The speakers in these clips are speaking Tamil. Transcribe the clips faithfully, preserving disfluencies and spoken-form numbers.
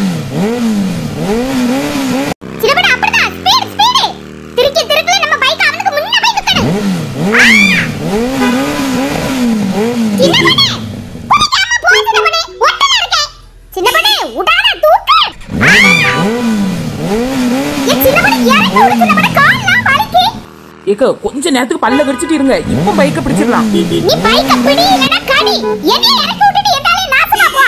சின்னப்பட அப்படிதான் ஸ்பீட் ஸ்பீட் திருக்கி திருக்கல நம்ம பைக் அவனுக்கு முன்ன போய் நிக்கணும். சின்னப்பட குடிக்காம போ சின்னப்பட ஒட்டல இருக்கே. சின்னப்பட உடாத தூக்கு. ஏ சின்னப்பட இறங்கி விடு சின்னப்பட கால்லாம் வலிக்கு. ஏக்க கொஞ்ச நேரத்துக்கு பல்ல கடிச்சிட்டு இருங்க. இப்போ பைக்க பிடிச்சிடலாம். நீ பைக்க பிடி இல்லனா கடி. என்னைய இறக்கி விட்டுட்டு எந்தாலே நாசமா போ.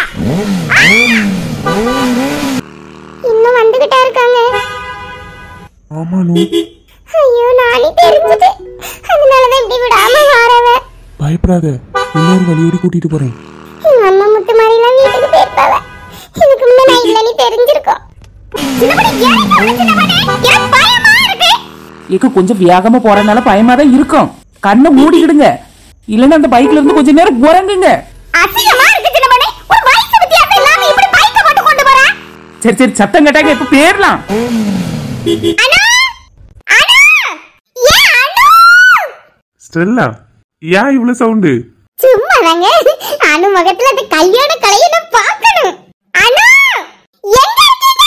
இன்னும் வந்துகிட்டே இருக்காங்க. ஆமானு. ஐயோ நானே தெரிஞ்சுது. அதனால தான் இப்படி விடாம வாரவ. பயப்படாத. இன்னொரு வழியோடி கூட்டிட்டு போறேன். எங்க அம்மா முத்து மாதிரிலாம் வீட்டுக்கு போயிருப்பாவ. இதுக்கு முன்ன நான் இல்லன்னு தெரிஞ்சிருக்கோம். சின்னப்படி ஏறி போடு சின்னப்படி. எனக்கு பயமா இருக்கு. ஏக்க கொஞ்சம் வேகமா போறனால பயமா தான் இருக்கும். கண்ணை மூடிடுங்க. இல்லன்னா அந்த பைக்ல இருந்து கொஞ்ச நேரம் உறங்குங்க. அசிங்கமா இருக்கு சின்னப்படி. ஒரு வயசு வித்தியாசம் இல்லாம இப்படி பைக்க போட்டு கொண்டு போறா. சரி சரி சத்தம் கேட்டாங்க இப்ப பேரலாம். அண்ணா அண்ணா ஏ அண்ணா ஸ்டெல்லா யா இவ்வளவு சவுண்ட்? சும்மா தாங்க. அனு மகத்துல அந்த கல்யாண கலையை நான் பார்க்கணும். அனு எங்க இருக்கீங்க?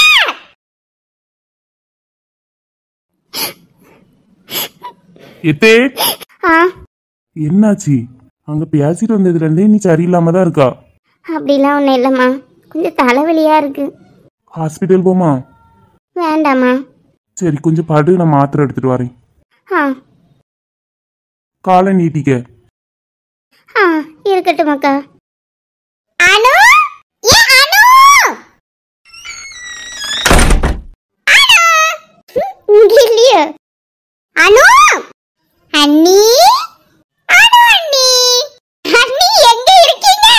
எத்தே ஆ என்னாச்சு? அங்க பேசிட்டு வந்ததுல இருந்தே நீ சரியில்லாம தான் இருக்கா. அப்படிலாம் ஒண்ணும் இல்லம்மா. கொஞ்சம் தலைவலியா இருக்கு. ஹாஸ்பிட்டல் போமா? வேண்டாமா. சரி கொஞ்சம் படு, நான் மாத்திரை எடுத்துட்டு வரேன். ஆ காலை நீட்டிக்க. ஆ இருக்கட்டும் அக்கா. அனு ஏ அனு அனு இங்க இல்லையே. அனு அண்ணி அனு அண்ணி அண்ணி எங்க இருக்கீங்க?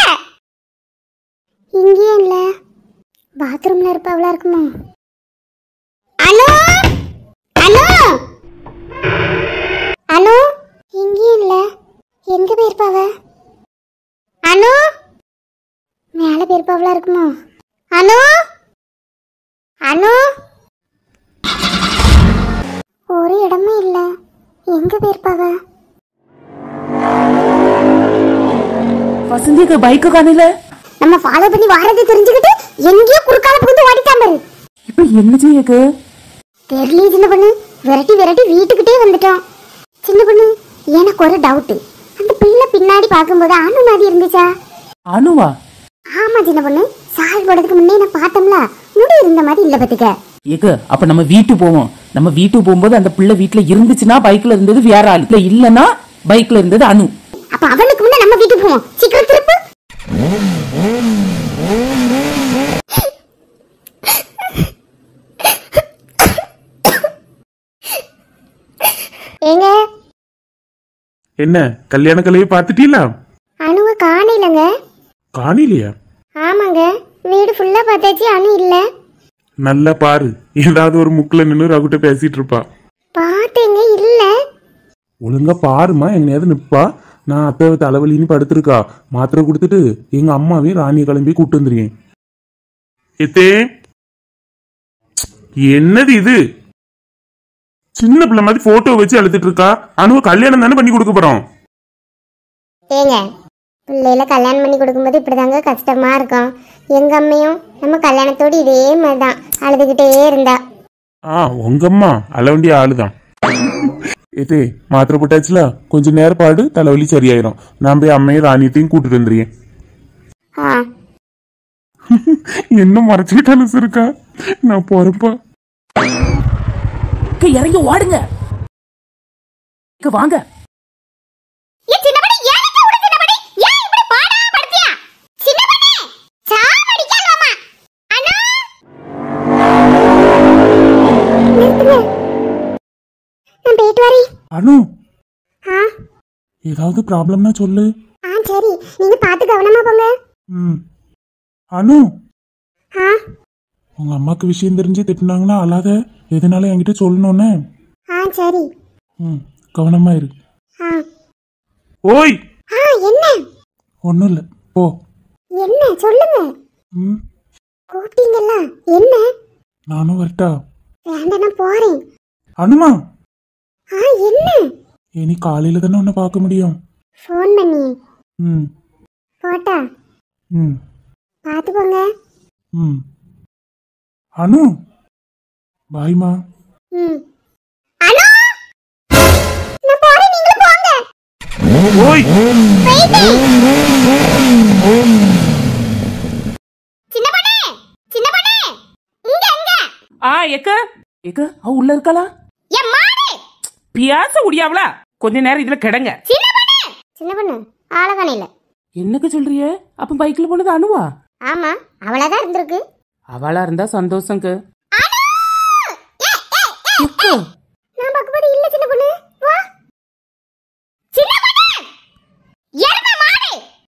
இங்கே இல்ல. பாத்ரூம்ல இருப்பாவளா இருக்குமா? அனு அனு அனு இங்கே இல்ல. எங்க போயிருப்பாவ? அனு மேல போயிருப்பாவளா இருக்குமா? அனு அனு ஒரு இடமே இல்ல. எங்க போயிருப்பாவ? வசந்திக்கு பைக்க காணல. நம்ம ஃபாலோ பண்ணி வாரதை தெரிஞ்சுக்கிட்டு எங்கேயோ குறுக்கால புகுந்து ஓடிட்டான் பாரு. இப்ப என்ன செய்யக்கு? தெரியல சின்ன பொண்ணு. விரட்டி விரட்டி வீட்டுக்கிட்டே வந்துட்டோம். சின்ன பொண்ணு எனக்கு ஒரு டவுட். அந்த பிள்ளை பின்னாடி பார்க்கும்போது அனு மாதிரி இருந்துச்சா? அனுவா? ஆமா சின்ன பொண்ணு. சால் போடுறதுக்கு முன்னே நான் பார்த்தோம்ல, முடி இருந்த மாதிரி இல்ல பத்துக்க. ஏக்க அப்ப நம்ம வீட்டு போவோம். நம்ம வீட்டுக்கு போகும்போது அந்த பிள்ளை வீட்டுல இருந்துச்சுன்னா பைக்ல இருந்தது வேற ஆள், இல்ல இல்லன்னா பைக்ல இருந்தது அனு. அப்ப அவனுக்கு முன்ன நம்ம வீட்டுக்கு போவோம். சீக்கிரம் திருப்பு. ஏங்க என்ன கல்யாண கலையை பார்த்துட்டீங்களா? அனுவ காணலங்க. காணிலையா? ஆமாங்க, வீடு ஃபுல்லா பார்த்தாச்சு, அனு இல்ல. நல்லா பாரு, ஏதாவது ஒரு முக்குல நின்று ரகுட்ட பேசிட்டு இருப்பா. பாத்தேங்க இல்ல. ஒழுங்கா பாருமா, எங்கனையாவது நிப்பா. நான் அத்தை தலைவலின்னு படுத்திருக்கா, மாத்திரை கொடுத்துட்டு எங்க அம்மாவையும் ராணியை கிளம்பி கூப்பிட்டு வந்துருக்கேன். எத்தே என்னது இது? சின்ன பிள்ளை மாதிரி போட்டோ வச்சு அழுத்திட்டு இருக்கா. அனுவ கல்யாணம் தானே பண்ணி கொடுக்க போறோம். ஏங்க பிள்ளையில கல்யாணம் பண்ணி கொடுக்கும்போது இப்படிதாங்க கஷ்டமா இருக்கும். எங்க அம்மையும் நம்ம கல்யாணத்தோடு இதே மாதிரிதான் அழுதுகிட்டே இருந்தா. ஆ உங்க அம்மா அலவண்டிய ஆளுதான். ஏதே மாத்திரை போட்டாச்சுல, கொஞ்ச நேரம் பாடு, தலைவலி சரியாயிரும். நான் போய் அம்மையும் ராணியத்தையும் கூட்டிட்டு வந்துருக்கேன். என்ன மறைச்சுக்கிட்டாலும் இருக்கா, நான் போறப்பா. இறங்கி ஓடுங்க. வாங்க. அனு ஏதாவது ப்ராப்ளம்னா சொல்லு. சரி நீங்க பாத்து கவனமா போங்க. ம் அனு உங்க அம்மாக்கு விஷயம் தெரிஞ்சு திட்டினாங்கன்னா அழாத, எதனால என்கிட்ட சொல்லணும்னு. சரி ம் கவனமா இரு. ஓய் என்ன? ஒண்ணும் இல்ல, போ. என்ன சொல்லுங்க. ம் கூப்பிட்டீங்கல்ல, என்ன? நானும் வரட்டா? வேண்டாம் நான் போறேன். அனுமா என்ன? இனி காலையில தானே உன்னை பார்க்க முடியும். ஃபோன் பண்ணி. ம் போட்டா. ம் பார்த்து போங்க. ம் அனு பாய்மா. ம் அனு நான் போறேன், நீங்களும் போங்க. ஓய் சின்ன பொண்ணே, சின்ன பொண்ணே, இங்க எங்க? ஆ எக்க எக்க அவ உள்ள இருக்காளா? என் மாடு. பியாச முடியாவளா? கொஞ்ச நேரம் இதுல கிடங்க. சின்ன பொண்ணே, சின்ன பொண்ணு ஆளகானையில. என்னக்கு சொல்றிய? அப்ப பைக்ல போனது அனுவா? ஆமா, அவளாதான் இருந்திருக்கு. அவளா இருந்தா சந்தோஷங்க. அனு! ஏ, ஏ, ஏ, எக்க ஏ. நான் பக்கத்துல இல்ல சின்ன பொண்ணு. வா. சின்ன பொண்ணு! எருமை மாடு!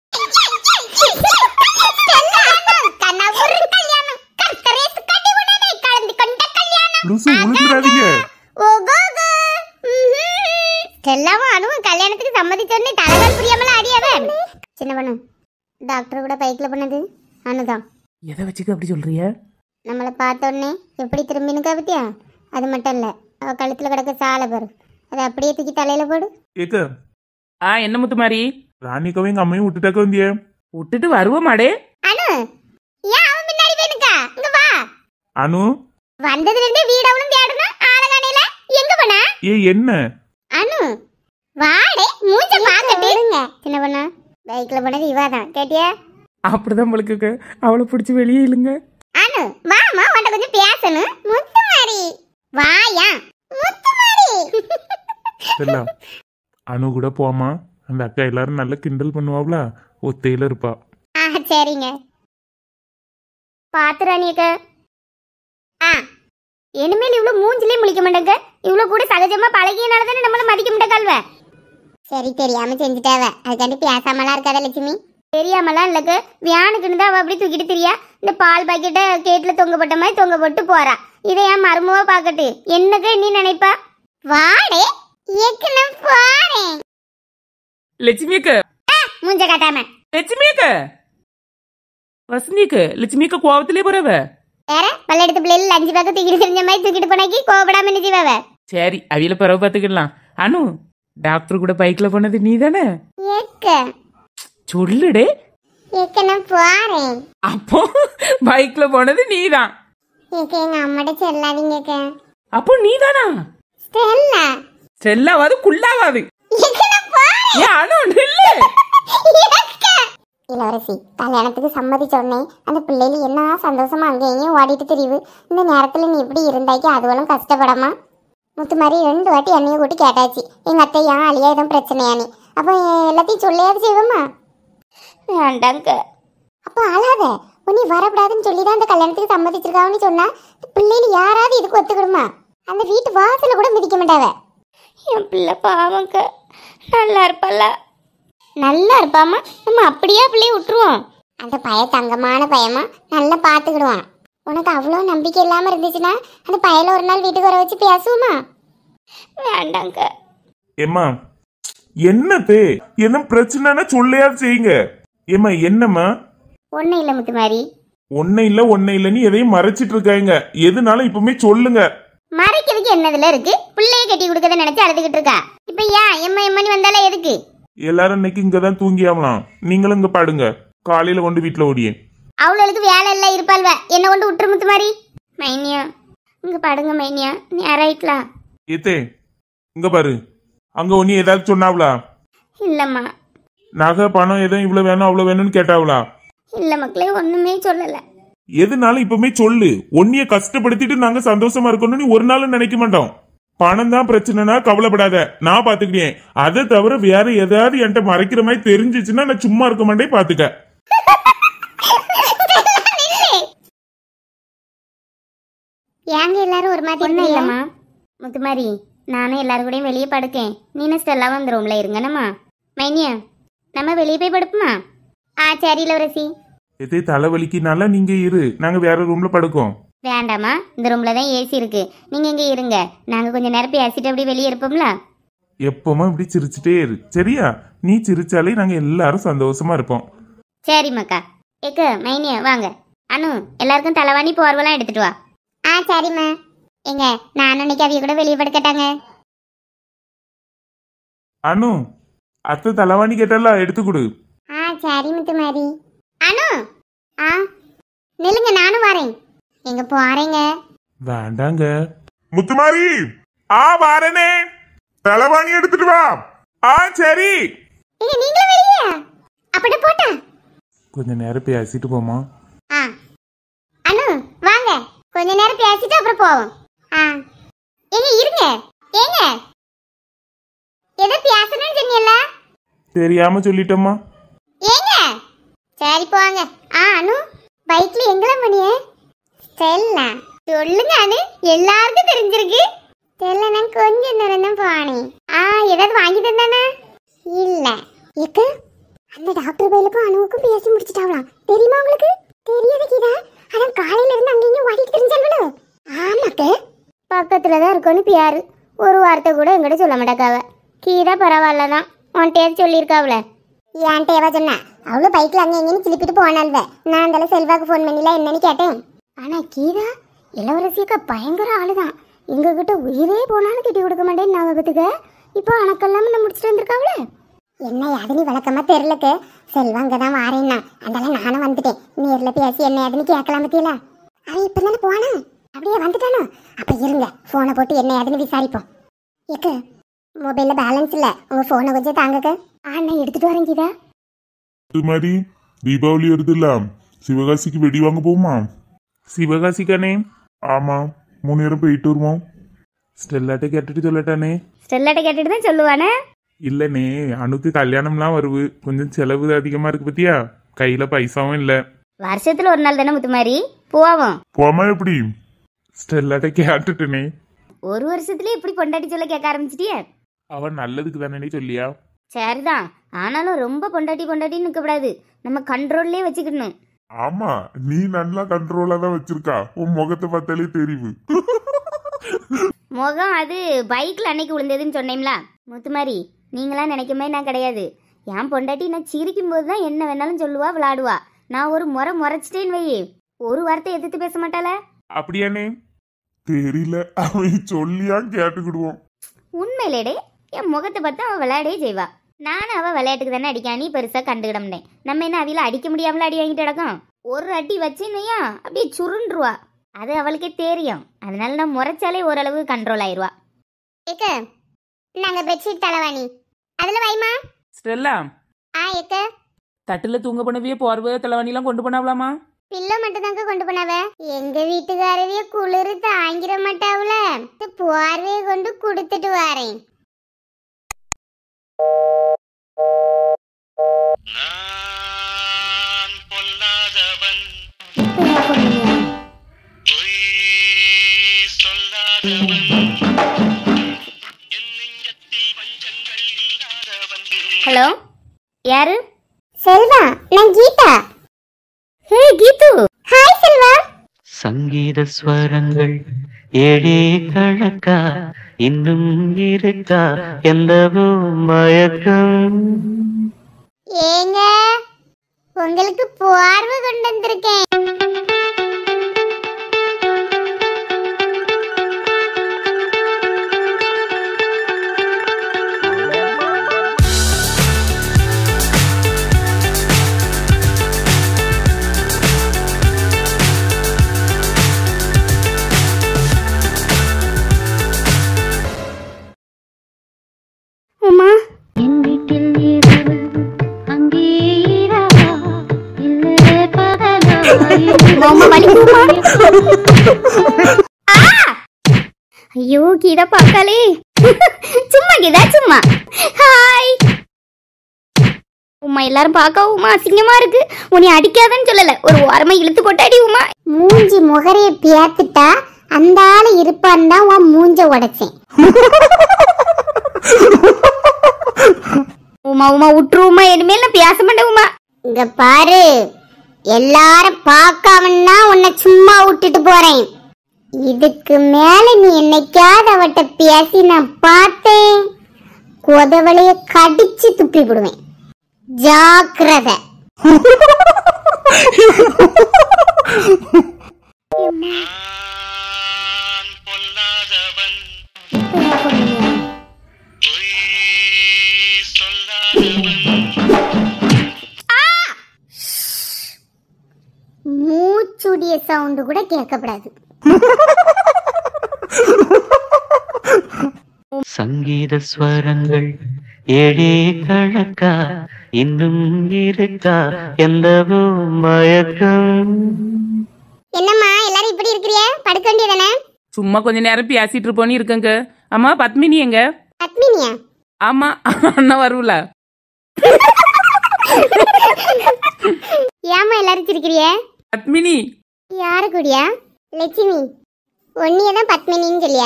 கண்ணபுரு கல்யாணம், கர்த்தரேசு கட்டி உடனே கலந்து கொண்ட கல்யாணம். லூசு உழுந்துடாதீங்க. ஓகோகோ. செல்லவும் அனுவும் கல்யாணத்துக்கு சம்மதிச்சோடனே தலைகால் புரியாமல ஆடியாவே. சின்ன பொண்ணு, டாக்டர் கூட பைக்ல பண்ணது அனுதான். எதை வச்சுக்க அப்படி சொல்றிய? நம்மளை பார்த்த உடனே எப்படி திரும்பினு கவித்தியா? அது மட்டும் இல்ல, அவ கழுத்துல கிடக்க சாலை பாரு, அதை அப்படியே தூக்கி தலையில போடு. ஏக்க ஆ என்ன முத்து மாதிரி ராணிக்காவும் எங்க அம்மையும் விட்டுட்டாக்க வந்திய. விட்டுட்டு வருவோமாடே. அனு, ஏன் அவன் பின்னாடி வேணுக்கா? இங்க வா. அனு வந்ததுல இருந்தே வீடவளும் தேடணும், ஆளகானையில எங்க போனா? ஏ என்ன? அனு வாடே, மூஞ்ச பாக்கட்டு. சின்ன பொண்ணா, பைக்ல போனது இவாதான், கேட்டியா? அப்படிதான் உங்களுக்கு அவளை பிடிச்சி வெளியே இல்லைங்க. அனு வாமா, உன்கிட்ட கொஞ்சம் பேசணும். முத்து மாறி வாயா, முத்து மாறி. செல்லா அனு கூட போமா. அந்த அக்கா எல்லாரும் நல்லா கிண்டல் பண்ணுவாப்ல, ஒத்தையில இருப்பா. ஆ சரிங்க, பாத்துறானியக்க. ஆ இனிமேல் இவ்வளவு மூஞ்சிலே முழிக்க மாட்டேங்க. இவ்வளவு கூட சகஜமா பழகியனால தானே நம்மள மதிக்க மாட்டேங்கல்வ. சரி, தெரியாம செஞ்சுட்டாவ, அதுக்காண்டி பேசாமலாம் இருக்காத லட்சுமி. தெரியாமலாம் இல்லக்கு, வியானுக்குன்னு தான் அவ அப்படி தூக்கிட்டு தெரியா. இந்த பால் பாக்கெட்டை கேட்ல தொங்கப்பட்ட மாதிரி தொங்க போட்டு போறா. இதை என் மருமவா பாக்கட்டு என்னக்கு நீ நினைப்பா? வாடே ஏக்கனம் போறேன். லட்சுமிக்கு மூஞ்ச காட்டாம. லட்சுமிக்கு வசந்திக்கு லட்சுமிக்கு கோவத்திலே போறவ. வேற பல்ல எடுத்து பிள்ளைல அஞ்சு பக்கம் தூக்கிட்டு தெரிஞ்ச மாதிரி தூக்கிட்டு போனாக்கி கோபப்படாம என்ன செய்வாவ? சரி அவியில பிறகு பாத்துக்கலாம். அனு டாக்டர் கூட பைக்ல போனது நீ தானே? ஏக்க சொல்லுடே. ஏக்க நான் போறேன். அப்போ பைக்ல போனது நீதான். ஏக்க எங்க அம்மாட்ட சொல்லாதீங்க. அப்போ நீதானா? ஸ்டெல்லா. ஸ்டெல்லாவாது குள்ளாவாது. ஏக்க நான் போறேன். ஏ அனு நில்லு. இளவரசி கல்யாணத்துக்கு சம்மதிச்ச உடனே அந்த பிள்ளைல என்ன சந்தோஷமா அங்கேயும் ஓடிட்டு தெரியுது. இந்த நேரத்துல நீ இப்படி இருந்தாக்கி அதுவளும் கஷ்டப்படாமா? முத்து மாதிரி ரெண்டு வாட்டி என்னைய கூட்டி கேட்டாச்சு, எங்க அத்தை ஏன் அழியா எதுவும் பிரச்சனையானி. அப்போ எல்லாத்தையும் சொல்லியாவது செய்வோமா? வேண்டாங்க. அப்போ அழாத, உன்னை வரக்கூடாதுன்னு சொல்லிதான் அந்த கல்யாணத்துக்கு சம்மதிச்சிருக்கான்னு சொன்னா பிள்ளைல யாராவது இதுக்கு ஒத்துக்கிடுமா? அந்த வீட்டு வாசல கூட மிதிக்க மாட்டாவ. என் பிள்ளை பாவங்க, நல்லா இருப்பல்ல. நல்லா இருப்பாமா, நம்ம அப்படியே பிள்ளைய விட்டுருவோம். அந்த பைய தங்கமான பையமா நல்லா பாத்துக்கிடுவான். உனக்கு அவ்வளோ நம்பிக்கை இல்லாம இருந்துச்சுன்னா அந்த பையல ஒரு நாள் வீட்டுக்கு வர வச்சு பேசுவோமா? வேண்டாங்க. ஏம்மா என்னத்தே, என்ன பிரச்சனைனா சொல்லையாவது செய்யுங்க. ஏம்மா என்னம்மா? ஒன்னும் இல்ல முத்து மாதிரி. ஒன்னும் இல்ல ஒன்னும் இல்லன்னு எதையும் மறைச்சிட்டு இருக்காங்க. எதுனாலும் இப்பவுமே சொல்லுங்க. மறைக்கிறதுக்கு என்னதுல இருக்கு? பிள்ளைய கட்டி கொடுக்கறத நினைச்சு அழுதுகிட்டு இருக்கா. இப்ப ஏன் எம்மா எம்மனி வந்தால எதுக்கு? எல்லாரும் இன்னைக்கு இங்கதான் தூங்கியாமலாம். நீங்களும் இங்க பாடுங்க, காலையில கொண்டு வீட்டுல ஓடியே. அவளுக்கு வேலை எல்லாம் இருப்பாள்வ, என்ன கொண்டு விட்டுரு முத்து மாதிரி. மைனியா இங்க பாடுங்க மைனியா, நீ ஆராயிட்டலாம். ஏத்தே இங்க பாரு, அங்க ஒன்னி ஏதாவது சொன்னாவளா? இல்லம்மா. நகை பணம் எதுவும் இவ்வளவு வேணும் அவ்வளவு வேணும்னு கேட்டாவளா? இல்ல மக்களே, ஒண்ணுமே சொல்லல. எதுனாலும் இப்பவுமே சொல்லு. ஒன்னிய கஷ்டப்படுத்திட்டு நாங்க சந்தோஷமா இருக்கணும்னு ஒரு நாளும் நினைக்க மாட்டோம். பணம் தான் பிரச்சனைனா கவலைப்படாத, நான் பாத்துக்கிட்டேன். அதை தவிர வேற ஏதாவது என்கிட்ட மறைக்கிற மாதிரி தெரிஞ்சிச்சுன்னா நான் சும்மா இருக்க மாட்டேன், பாத்துக்க. ஏங்க எல்லாரும் ஒரு மாதிரி ஒன்றும் இல்லைம்மா. முத்து மாதிரி நானும் எல்லாரும் கூடயும் வெளியே படுக்கேன். நீனும் ஸ்டெல்லாம் வந்து ரூம்ல இருங்கண்ணம்மா. மைனியா நம்ம வெளியே போய் படுப்போமா? ஆ சரி இளவரசி. எதே தலைவலிக்குனால நீங்க இரு, நாங்க வேற ரூம்ல படுக்கோம். வேண்டாமா, இந்த ரூம்ல தான் ஏசி இருக்கு, நீங்க இங்க இருங்க. நாங்க கொஞ்ச நேரம் பேசிட்டு அப்படி வெளியே இருப்போம்ல. எப்பவுமே இப்படி சிரிச்சுட்டே இரு சரியா? நீ சிரிச்சாலே நாங்க எல்லாரும் சந்தோஷமா இருப்போம். சரி மக்கா. ஏக்க மைனியா வாங்க. அனு எல்லாருக்கும் தலைவாணி போர்வெல்லாம் எடுத்துட்டு வா. ஆ சரிம்மா. எங்க நானும் இன்னைக்கு அவிய கூட வெளியே படுக்கட்டாங்க. அனு அத்தை தலைவாணி கேட்டால எடுத்து கொடு. ஆ சரி முத்து மாதிரி. அனு ஆ நில்லுங்க, நானும் வரேன். எங்க போறேங்க. வேண்டாங்க. முத்துமாரி, ஆ வாரனே. தலைவாணி எடுத்துட்டு வா. ஆ சரி. ஏங்க நீங்களும் வெளியே? அப்படி போட்டா கொஞ்ச நேரம் பேசிட்டு போமா. ஆ அனு வாங்க, கொஞ்ச நேரம் பேசிட்டு அப்புறம் போவோம். ஆ ஏங்க இருங்க. ஏங்க எதை பேசணும்னு சொன்னீல்ல? தெரியாம சொல்லிட்டோமா. ஏங்க சரி போங்க. ஆ அனு பைக்ல எங்கெல்லாம் போனியே? தெரியல. சொல்லுங்க அனு, எல்லாருக்கும் தெரிஞ்சிருக்கு. தெரியல, நான் கொஞ்ச நேரம் தான் போனேன். ஆ ஏதாவது வாங்கி தந்தானே? இல்ல. ஏக்கு அந்த டாக்டர் பையலுக்கும் அனுவுக்கும் பேசி முடிச்சிட்டாங்களாம். தெரியுமா உங்களுக்கு? தெரியாது கீதா. அதான் காலையில இருந்து அங்கேயும் ஓடிட்டு தெரிஞ்சாங்களோ. ஆமாக்க, பக்கத்துல தான் இருக்கோன்னு பியாரு ஒரு வார்த்தை கூட எங்கிட்ட சொல்ல மாட்டாக்காவ. கீதா பரவாயில்லதான், உன்கிட்ட சொல்லியிருக்காவல. என்கிட்ட ஏவா சொன்னா? அவளும் பைக்ல அங்கே எங்கேயும் கிளிப்பிட்டு போனால்வ. நான் அந்த செல்வாக்கு ஃபோன் பண்ணில என்னன்னு கேட்டேன். ஆனா கீதா இளவரசியக்க பயங்கர ஆளுதான். எங்க கிட்ட உயிரே போனாலும் கட்டி கொடுக்க மாட்டேன்னு ஞாபகத்துக்கு இப்போ அணக்கெல்லாம் முடிச்சுட்டு வந்திருக்காவல. என்ன யாதுன்னு விளக்கமா தெரியலக்கு. செல்வாங்க தான் வாரேன்னா அதெல்லாம் நானும் வந்துட்டேன். நேர்ல பேசி என்ன யாதுன்னு கேட்கலாம் பத்தியில. அவன் இப்ப தானே போனா, அப்படியே வந்துட்டானோ. அப்ப இருங்க, போனை போட்டு என்ன யாதுன்னு விசாரிப்போம். ஏக்கு மொபைல்ல பேலன்ஸ் இல்ல, உங்க போனை கொஞ்சம் தாங்கக்க. ஆனா எடுத்துட்டு வரேன் கீதா. மாதிரி தீபாவளி வருதுல்ல, சிவகாசிக்கு வெடி வாங்க போமா? சிவகாசிக்கானே? ஆமா, மூணு நேரம் போயிட்டு வருவோம். ஸ்டெல்லாட்ட கேட்டுட்டு சொல்லட்டானே? ஸ்டெல்லாட்ட கேட்டுட்டு தான் சொல்லுவானே. இல்லனே, அனுக்கு கல்யாணம்லாம் வருது, கொஞ்சம் செலவு அதிகமா இருக்கு பத்தியா, கையில பைசாவும் இல்ல. வருஷத்துல ஒரு நாள் தானே முத்துமாரி, போவோம். போமா எப்படி? ஸ்டெல்லாட்ட கேட்டுட்டுனே. ஒரு வருஷத்துல இப்படி பொண்டாட்டி சொல்ல கேட்க ஆரம்பிச்சிட்டிய? அவன் நல்லதுக்கு தானே சொல்லியா? சரிதான், ஆனாலும் ரொம்ப பொண்டாட்டி பொண்டாட்டின்னு நிற்க கூடாது. நம்ம கண்ட்ரோல்லே வச்சுக்கணும். ஆமா, நீ நல்லா கண்ட்ரோலா தான் வச்சிருக்கா. உன் முகத்தை பார்த்தாலே தெரியுது. முகம் அது பைக்ல அன்னைக்கு விழுந்ததுன்னு சொன்னேன்ல முத்துமாரி, நீங்களாம் நினைக்கமே நான் கிடையாது. என் பொண்டாட்டி நான் சிரிக்கும் போது தான் என்ன வேணாலும் சொல்லுவா, விளையாடுவா. நான் ஒரு முறை முறைச்சிட்டேன்னு வை, ஒரு வார்த்தை எதிர்த்து பேச மாட்டாள. அப்படியானே? தெரியல, அவன் சொல்லியா கேட்டுக்கிடுவோம். உண்மையிலேடே என் முகத்தை பார்த்து அவன் விளையாடே செய்வா. நானும் அவள் விளையாட்டுக்கு தானே அடிக்கானி பெருசாக கண்டுக்கிடம்னேன். நம்ம என்ன அவையில அடிக்க முடியாமல அடி வாங்கிட்டு கிடக்கும். ஒரு அடி வச்சுன்னையா அப்படியே சுருண்டுருவா. அது அவளுக்கே தெரியும். அதனால நான் முறைச்சாலே ஓரளவு கண்ட்ரோல் ஆயிடுவா. ஏக்க நாங்கள் பெட்ஷீட் தலைவாணி அதில் வைமா. ஸ்டெல்லா, ஆ ஏக்க தட்டுல தூங்க போனவிய போர்வை தலைவாணிலாம் கொண்டு போனாவலாமா? பிள்ளை மட்டும் தாங்க கொண்டு போனவ. எங்க வீட்டுக்காரவிய குளிர் தாங்கிட மாட்டாவுல, போர்வையை கொண்டு கொடுத்துட்டு வரேன். நான் பொல்லாதவன், பொய் சொல்லாதவன், என் நெஞ்சத்தில் பஞ்சங்கள் இல்லாதவன். ஹலோ, யாரு? செல்வா, நான் கீதா. ஹே கீது. ஹாய் செல்வா. சங்கீத ஸ்வரங்கள் ஏழே கணக்கா இன்னும் இருக்கா எந்தவோ மயக்கம். ஏங்க உங்களுக்கு போர்வை கொண்டு வந்திருக்கேன். ஐயோ கீதா பார்க்காலே. சும்மா கீதா சும்மா. ஹாய் உமா, எல்லாரும் பார்க்க உமா அசிங்கமா இருக்கு. உன்னை அடிக்காதன்னு சொல்லல, ஒரு ஓரமா இழுத்து போட்டு அடி உமா. மூஞ்சி முகரைய பேத்துட்டா அந்த ஆளு இருப்பான் தான் உன் மூஞ்ச உடைச்சேன். உமா உமா விட்டுரு உமா, இனிமேல் நான் பேச மாட்டேன் உமா. இங்க பாரு, எல்லாரும் பார்க்காமன்னா உன்னை சும்மா விட்டுட்டு போறேன். இதுக்கு மேல நீ என்னைக்காவது அவட்ட பேசி நான் பார்த்தேன், கொதவளைய கடிச்சு துப்பி விடுவேன். ஜாக்கிரதை. நான் பொல்லாதவன், பொய் சொல்லாதவன். மூச்சுடைய சவுண்டு கூட கேட்கப்படாது. சங்கீத ஸ்வரங்கள் ஏழே கணக்கா இன்னும் இருக்கா எந்தவோ மயக்கம். என்னம்மா எல்லாரும் இப்படி இருக்கிறிய? படுக்க வேண்டியதானே? சும்மா கொஞ்ச நேரம் பேசிட்டு இருப்போன்னு இருக்கங்க. அம்மா பத்மினி எங்க? பத்மினியா? ஆமா, அண்ணா வருவல. ஏமா எல்லாரும் சிரிக்கிறிய? பத்மினி யாரு கூடியா? லட்சுமி. ஒன்னியதான் பத்மினின்னு சொல்லியா?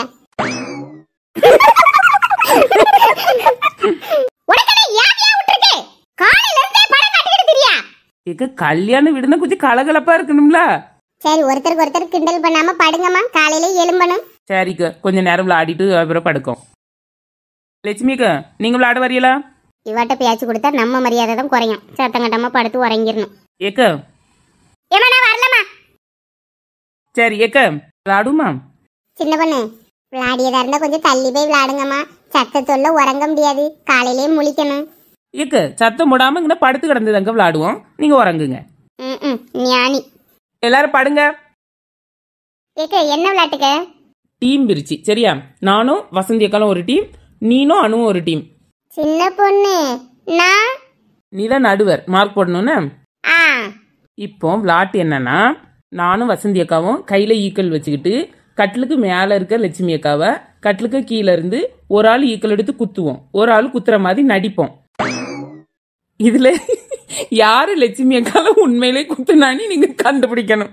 கல்யாண வீடுனா கொஞ்சம் கலகலப்பா இருக்கணும்ல. சரி, ஒருத்தருக்கு ஒருத்தர் கிண்டல் பண்ணாம படுங்கம்மா, காலையில எழும்பணும். சரிக்க, கொஞ்ச நேரம் விளையாடிட்டு அப்புறம் படுக்கும். லட்சுமிக்கா, நீங்க விளையாட வரீங்களா? இவாட்ட பேச்சு கொடுத்தா நம்ம மரியாதை தான் குறையும். சத்தங்கட்டமா படுத்து உறங்கிடணும். ஏக்க ஏமா நான் வரலமா. சரி ஏக்க விளையாடுமா? சின்ன பொண்ணு, விளையாடியதா இருந்தா கொஞ்சம் தள்ளி போய் விளையாடுங்கம்மா. சத்தத்தொல்ல உறங்க முடியாது, காலையிலேயே முழிக்கணும். ஏக்க சத்தம் போடாம இங்க படுத்து கிடந்தது விளையாடுவோம், நீங்க உறங்குங்க. ம் ஞானி. எல்லாரும் படுங்க. ஏக்க என்ன விளையாட்டுக்க? டீம் பிரிச்சு சரியா? நானும் வசந்தி அக்காலும் ஒரு டீம், நீனும் அனுவும் ஒரு டீம். சின்ன பொண்ணு நான் நீதான் நடுவர், மார்க் போடணும்னு. ஆ இப்போ விளையாட்டு என்னன்னா, நானும் வசந்தி அக்காவும் கையில ஈக்கல் வச்சுக்கிட்டு கட்டிலுக்கு மேல இருக்க லட்சுமி அக்காவை கட்டிலுக்கு கீழே இருந்து ஒரு ஆள் ஈக்கல் எடுத்து குத்துவோம், ஒரு ஆள் குத்துற மாதிரி நடிப்போம். இதுல யாரு லட்சுமி அக்கால உண்மையிலே குத்துனான்னு நீங்க கண்டுபிடிக்கணும்.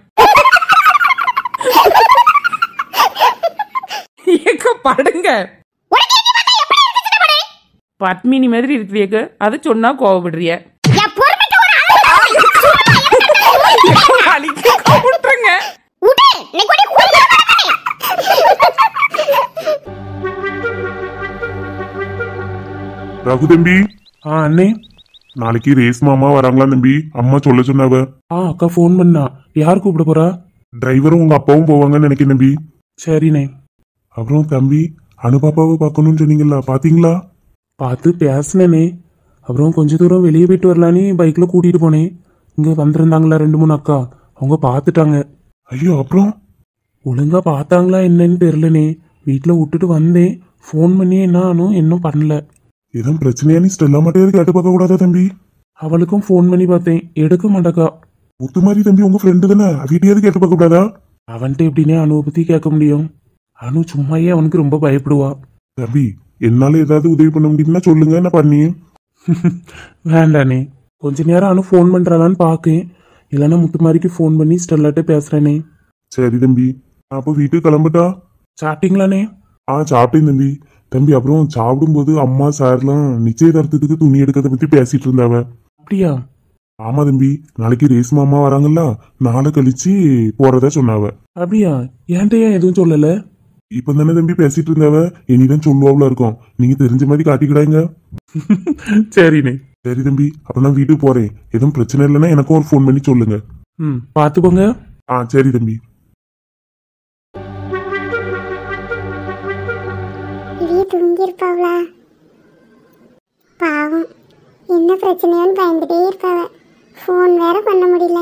படுங்க. பத்மினி மாதிரி இருக்கிறியக்க, அதை சொன்னா கோவப்படுறிய. ரகு தம்பி. ஆ அண்ணே, நாளைக்கு ரேஸ் மாமா வராங்களா தம்பி? அம்மா சொல்ல சொன்னாவ. ஆ அக்கா ஃபோன் பண்ணா. யார் கூப்பிட போறா? டிரைவரும் உங்க அப்பாவும் போவாங்கன்னு நினைக்கிறேன் தம்பி. சரிண்ணே. அப்புறம் தம்பி, அனுபாப்பாவை பார்க்கணும்னு சொன்னீங்களா, பாத்தீங்களா? பார்த்து பேசினேனே. அப்புறம் கொஞ்ச தூரம் வெளியே போயிட்டு வரலான்னு பைக்ல கூட்டிட்டு போனேன். இங்க வந்திருந்தாங்களா ரெண்டு மூணு அக்கா, அவங்க பார்த்துட்டாங்க. ஐயோ, அப்புறம் ஒழுங்கா பார்த்தாங்களா என்னன்னு தெரியலனே. வீட்டுல விட்டுட்டு வந்தேன், ஃபோன் பண்ணி என்னானும் இன்னும் பண்ணல. எதுவும் பிரச்சனையா? நீ ஸ்டெல்லா மட்டும் கேட்டு பார்க்க கூடாதா தம்பி? அவளுக்கும் ஃபோன் பண்ணி பார்த்தேன், எடுக்க மாட்டாக்கா. முத்து மாதிரி தம்பி உங்க ஃப்ரெண்டு தானே, வீட்டையாவது கேட்டு பார்க்க கூடாதா? அவன்கிட்ட எப்படின்னே அணுவை பத்தி கேட்க முடியும்? அனு சும்மாயே அவனுக்கு ரொம்ப பயப்படுவா. தம்பி, என்னால ஏதாவது உதவி பண்ண முடியும்னா சொல்லுங்க, நான் பண்ணி. வேண்டானே, கொஞ்ச நேரம் அனு ஃபோன் பண்றாளான்னு பாக்கேன். இல்லைன்னா முத்து மாதிரிக்கு ஃபோன் பண்ணி ஸ்டெல்லாட்ட பேசுறேனே. சரி தம்பி, நான் அப்போ வீட்டுக்கு கிளம்பட்டா? சாப்பிட்டீங்களானே? ஆ சாப்பிட்டேன் தம்பி. தம்பி, அப்புறம் சாப்பிடும்போது அம்மா சார்லாம் நிச்சயதார்த்தத்துக்கு துணி எடுக்கிறத பத்தி பேசிட்டு இருந்தாவ. அப்படியா? ஆமா தம்பி, நாளைக்கு ரேஸ் மாமா வராங்கல்ல, நாளை கழிச்சு போறதா சொன்னாவ. அப்படியா? என்கிட்ட ஏன் எதுவும் சொல்லல? இப்ப தானே தம்பி பேசிட்டு இருந்தாவ, இனிதான் சொல்லுவாவுல இருக்கும். நீங்க தெரிஞ்ச மாதிரி காட்டிக்கிடாங்க. சரிண்ணே. சரி தம்பி, அப்ப நான் வீட்டுக்கு போறேன். எதுவும் பிரச்சனை இல்லைன்னா எனக்கும் ஒரு ஃபோன் பண்ணி சொல்லுங்க. ம் பாத்துக்கோங்க. ஆ சரி தம்பி. தூங்கிருப்பாவளா? பாவம், என்ன பிரச்சனையோன்னு பயந்துட்டே இருப்பாவ. ஃபோன் வேற பண்ண முடியல.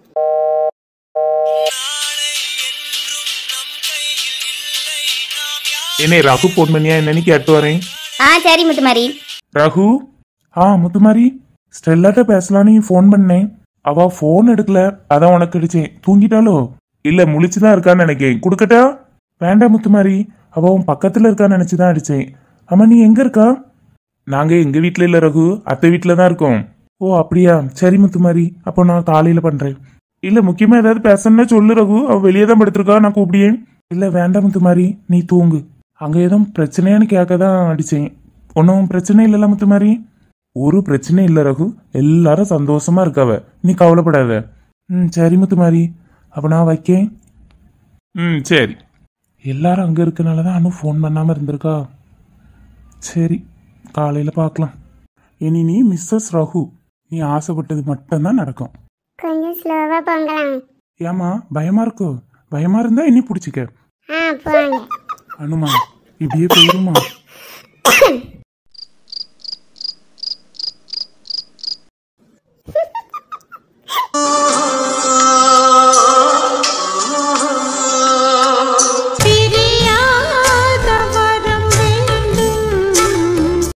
என்ன ரகு ஃபோன் பண்ணியா என்னன்னு கேட்டு வரேன். ஆ சரி முத்துமாரி. ரகு. ஆ முத்துமாரி, ஸ்டெல்லாட்ட பேசலான்னு ஃபோன் பண்ணேன். அவ ஃபோன் எடுக்கல, அதான் உனக்கு அடிச்சேன். தூங்கிட்டாலோ? இல்ல முழிச்சுதான் இருக்கான்னு நினைக்கேன். குடுக்கட்டா? வேண்டாம் முத்துமாரி, அவ உன் பக்கத்துல இருக்கான்னு நினைச்சுதான் அடிச்சேன். ஆமா, நீ எங்க இருக்கா? நாங்க எங்க வீட்டுல இல்ல ரகு, அத்தை வீட்டுல தான் இருக்கோம். ஓ அப்படியா? சரி முத்துமாரி, அப்போ நான் காலையில பண்றேன். இல்ல முக்கியமா ஏதாவது பேசணும்னா சொல்லு ரகு, அவ வெளியே தான் படுத்திருக்கா, நான் கூப்பிடியேன். இல்ல வேண்டாம் முத்துமாரி, நீ தூங்கு. அங்க எதுவும் பிரச்சனையான்னு கேட்க தான் அடிச்சேன். ஒன்னும் பிரச்சனை இல்லைல்ல முத்துமாரி? ஒரு பிரச்சனை இல்ல ரகு, எல்லாரும் சந்தோஷமா இருக்காவ, நீ கவலைப்படாத. ம் சரி முத்துமாரி, அப்ப நான் வைக்கேன். ம் சரி. எல்லாரும் அங்க இருக்கனாலதான் அனு ஃபோன் பண்ணாம இருந்திருக்கா. சரி, காலையில பார்க்கலாம். இனி நீ மிஸ்ஸஸ் ரகு, நீ ஆசைப்பட்டது மட்டும்தான் நடக்கும். கொஞ்சம் ஸ்லோவா போங்கலாம். ஏமா பயமா இருக்கோ? பயமா இருந்தா இனி பிடிச்சிக்க. ஆ போங்க. அனுமா இப்படியே போயிருமா?